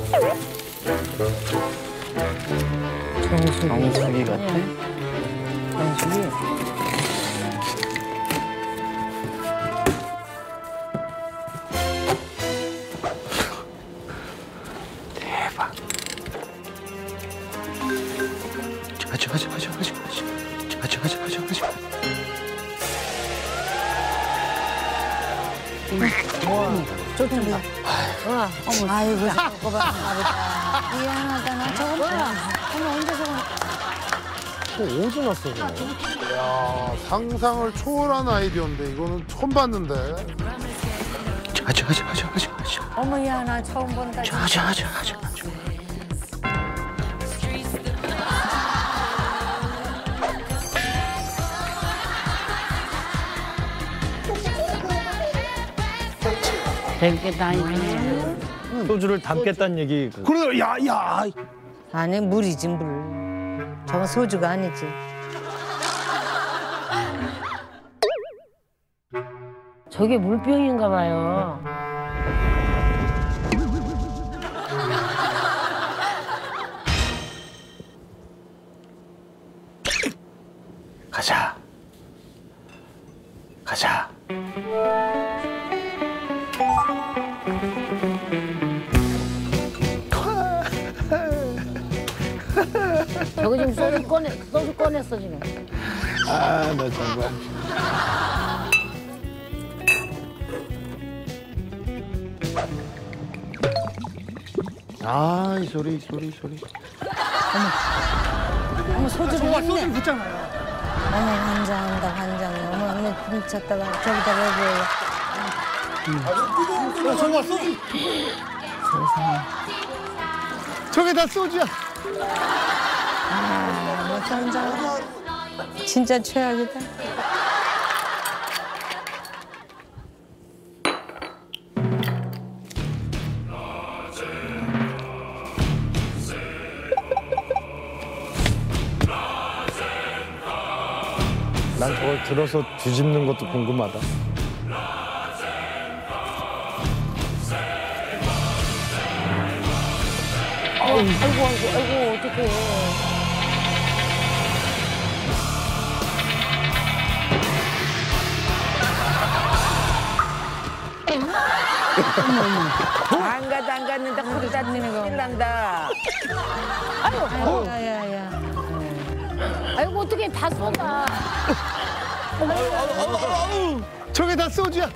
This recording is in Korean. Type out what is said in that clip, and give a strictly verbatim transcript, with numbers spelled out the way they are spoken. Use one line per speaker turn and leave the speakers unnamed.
정수기.
정수기 같아?
정수기.
대박. 아주 아주 아주 아주 아주 아주 아주 아주 아주.
좋던데. 와, 어머, 아이고, 저거 봐. 미안하다, 나 저거 뭐야? 어머, 언제 저거.
또 어디 났어, 저거? 야, 상상을 초월한 아이디어인데 이거는 처음 봤는데.
아주 아주 아주 아주 아주.
어머야, 나 처음 본다.
아주 아주 아주 아주 아주.
되게 다행이네.
소주를 담겠다는 얘기.
그래, 야, 야.
아니, 물이지, 물. 저건 소주가 아니지.
저게 물병인가 봐요.
가자. 가자.
저거 지금 소주 꺼내, 소주 꺼냈어, 지금.
아, 나 정말. 아, 이 소리, 이 소리, 이 소리.
어머, 소주를
저거
했네.
소주 붙잖아요.
어머, 환장한다, 환장해. 어머, 어머, 미쳤다가 저기다 여기에.
야, 저거 소주.
세상에.
저게 다 소주야.
아, 뭐 환장. 진짜 최악이다.
난 저걸 들어서 뒤집는 것도 궁금하다.
아이고, 아이고, 아이고, 어떡해.
안 가도 안 갔는데 거기 짰는 거. 난다. 아유, 야야야.
아이고, 어떡해. 다 쏟아.
저게 다 소주야.